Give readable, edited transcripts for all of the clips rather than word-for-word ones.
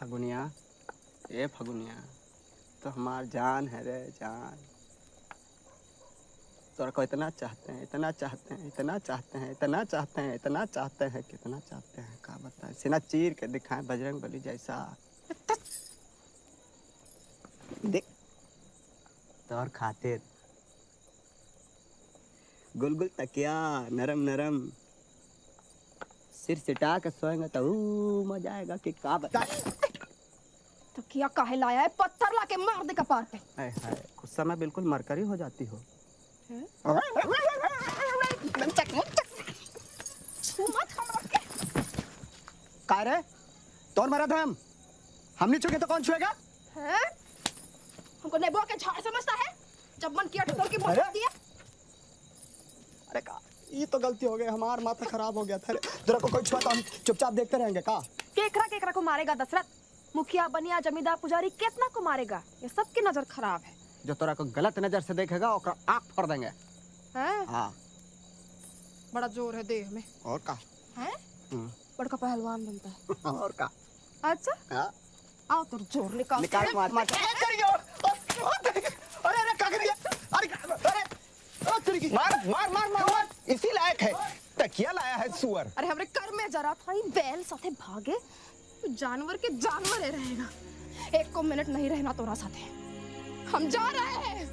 फगुनिया, ए फगुनिया, तो हमार जान है रे जान। तोरा को इतना चाहते हैं, इतना चाहते हैं, इतना चाहते हैं, इतना चाहते हैं, इतना चाहते हैं, कितना चाहते हैं, का बताएं। सीना चीर के दिखाएं बजरंग बली जैसा। देख तोर खातिर गुलगुल तकिया नरम नरम सिर सिटा के सोएंगे तो मजा आएगा कि का बताएं। तो क्या काहे लाया है? पत्थर लाके मार दे कपार पे। हाय उस समय बिल्कुल मरकरी हो जाती हो। का रे तोर मरा था हम नहीं छुए तो कौन छुएगा? हैं? हमको नेबो के झाड़ समझता है? जब मन किया ठोकर के मार दिया। अरे का ये तो गलती हो गई, हमार माथा खराब हो गया था। तेरा को कोई छुआ तो हम चुपचाप देखते रहेंगे का? केकरा को मारेगा दशरथ? मुखिया बनिया जमींदार पुजारी कितना को मारेगा? ये सबकी नजर खराब है। जो तोरा को गलत नजर से देखेगा ओकरा आँख फोड़ देंगे। हैं? हाँ बड़ा जोर है देह में। और का? हैं? बड़का पहलवान बनता है। और का? अच्छा हाँ आओ तो जोर निकाल मार मार मार मार मार मार इसी लायक है। तकिया लाया है सुअर। अरे हमरे कर में जरा था ही बैल साथे भागे तो जानवर के जानवर रहेगा। एक को मिनट नहीं रहना तोरा साथे। हम जा रहे हैं।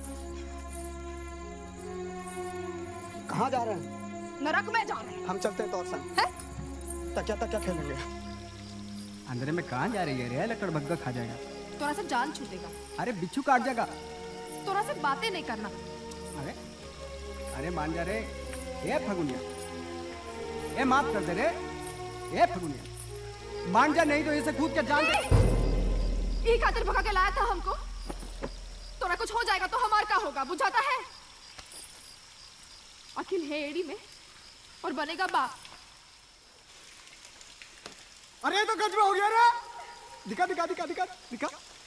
कहाँ जा रहे हैं? नरक में जा रहे हैं। हम चलते हैं तोर संग। तकिया तकिया खेलेंगे। अंदर में कहाँ जा रही है रे? लकड़ बग्गा खा जाएगा। तोरा से जान छूटेगा। अरे बिच्छू काट जाएगा। तोरा से बातें नहीं करना। अरे अरे मान जा रे। ए फगुनिया, ए माफ कर दे रे। ए फगुनिया मान जा, नहीं तो इसे कूद के जान दे। ये खातिर भगा के लाया था हमको। तोरा कुछ हो जाएगा तो हमार का होगा, बुझाता है? अखिल है एड़ी में और बनेगा बाप। अरे तो गजब हो गया रे। दिखा दिखा दिखा दिखा दिखा।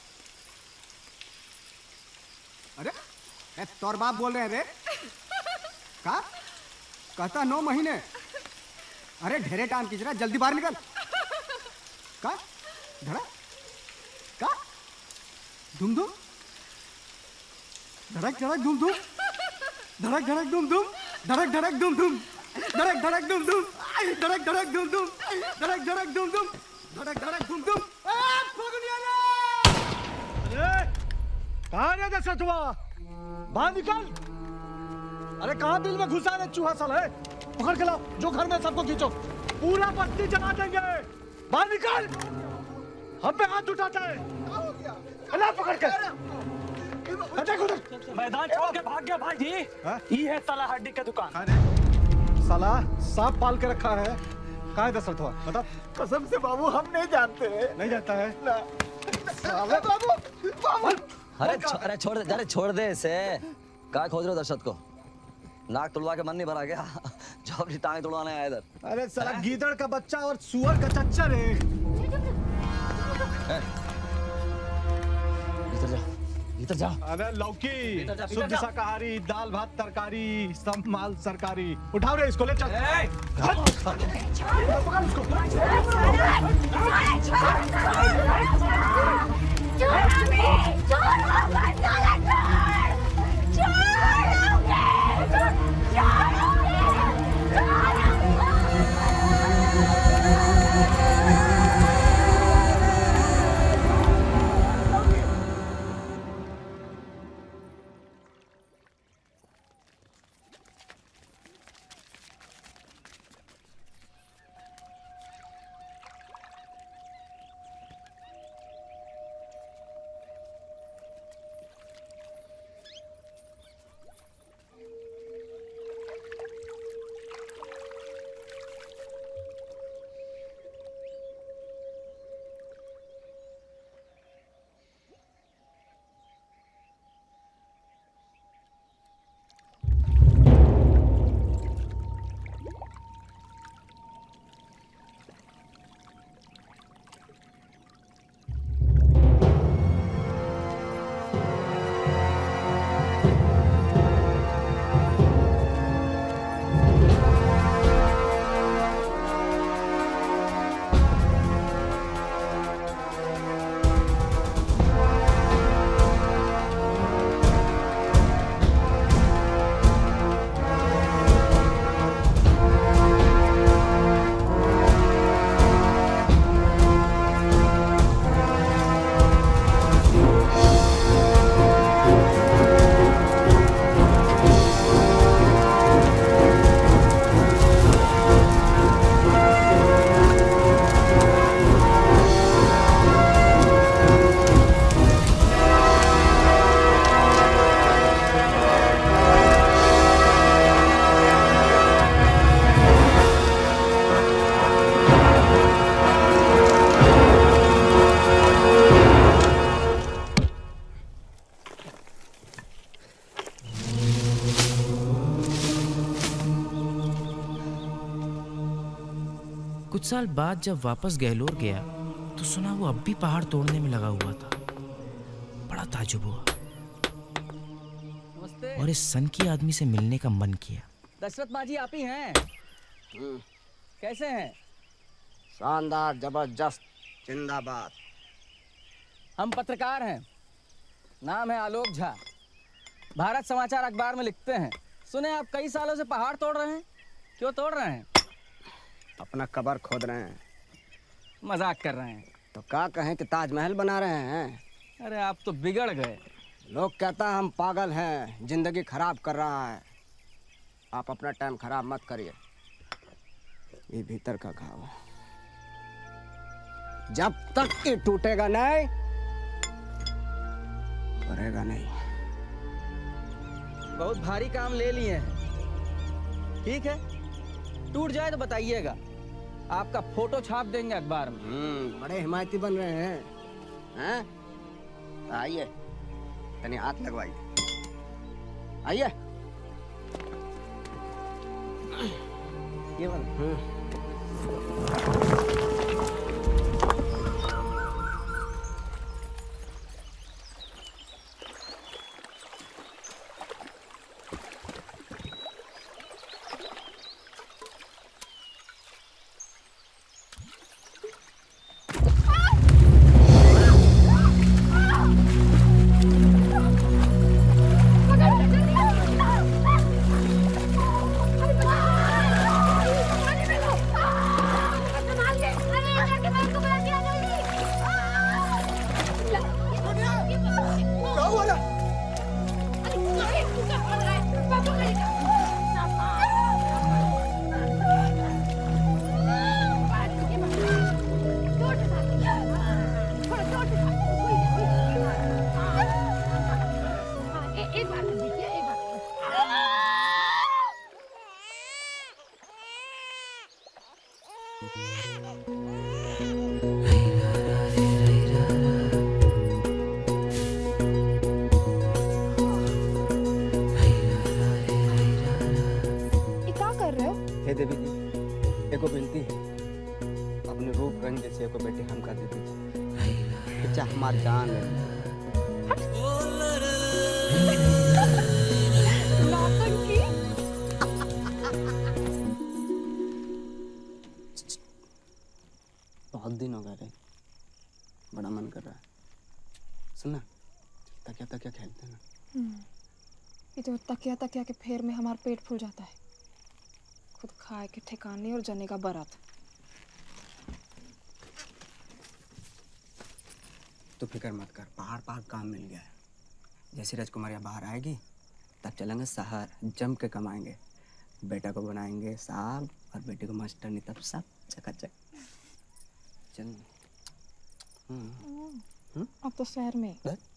अरे ए तोर बाप बोल रहे हैं रे। का कहता 9 महीने। अरे ढेरे टाइम खींच रहा, जल्दी बाहर निकल। का धड़ा का धूम धूम धड़क धड़क धूम धूम धड़क धड़क धूम धूम धड़क धड़क धूम धूम धड़क धड़क धूम धूम धड़क धड़क धूम धूम धड़क धड़क धूम धूम धड़क धड़क धूम धूम। अरे कहाँ रे दशरथ हुआ? बाहर निकल। अरे कहाँ दिल में घुसा रे चूहा साला है? पकड़ के लाओ, जो घर में सबको खींचो, पूरा बस्ती जला देंगे। बाहर निकल। हम पे हाथ उठाता है। अल्लाह पकड़ के मैदान छोड़ के भाग गया भाई जी। ये है साला हड्डी का दुकान। साला सांप पाल के रखा है। कहाँ है दशरथ हुआ? बता। कसम से बाबू हम नहीं जानते। नहीं जानता है ना। बाबू अरे छोड़ दे इसे। क्या खोज रहे हो दशरथ को? नाक तुड़वा के मन नहीं भरा गया? जो अपनी टांग तुड़वाने आया इधर। अरे साला गीदड़ का बच्चा और सुअर का चच्चा रे। भीतर जाओ। अरे लौकी, शुद्ध शाकाहारी, दाल भात तरकारी, सब माल सरकारी। उठाओ रे इसको, ले चल। कुछ साल बाद जब वापस गहलोर गया तो सुना वो अब भी पहाड़ तोड़ने में लगा हुआ था। बड़ा ताज्जुब हुआ और इस सन की आदमी से मिलने का मन किया। दशरथ माँ जी आप ही हैं? कैसे हैं? शानदार, जबरदस्त, जिंदाबाद। हम पत्रकार हैं, नाम है आलोक झा, भारत समाचार अखबार में लिखते हैं। सुने आप कई सालों से पहाड़ तोड़ रहे हैं, क्यों तोड़ रहे हैं? अपना कब्र खोद रहे हैं। मजाक कर रहे हैं? तो क्या कहें कि ताजमहल बना रहे हैं। अरे आप तो बिगड़ गए। लोग कहता है हम पागल हैं, जिंदगी खराब कर रहा है। आप अपना टाइम खराब मत करिए, ये भीतर का घाव है। जब तक ये टूटेगा नहीं करेगा नहीं। बहुत भारी काम ले लिए हैं, ठीक है, टूट जाए तो बताइएगा, आपका फोटो छाप देंगे अखबार में। बड़े हिमायती बन रहे हैं। आइए, तनी हाथ लगवाइए। आइए, ये वाला। देवी जी, एको विनती है, अपने रूप रंग जैसे एको बेटे हमका दे दीजिए। बच्चा हमारी जान है। बहुत दिन हो गए रे, बड़ा मन कर रहा है। सुनना, तकिया तकिया खेलते हैं ना। ये तो तकिया तकिया के फेर में हमारा पेट फूल जाता है। खुद खाए के ठिकाने और जने का बारात। तू फिक्र मत कर, पहाड़ पहाड़ काम मिल गया है। जैसे राजकुमारियाँ बाहर आएगी तब चलेंगे शहर, जम के कमाएंगे। बेटा को बनाएंगे साहब और बेटे को मास्टरनी, तब सब चकाचक। चल। अब तो शहर में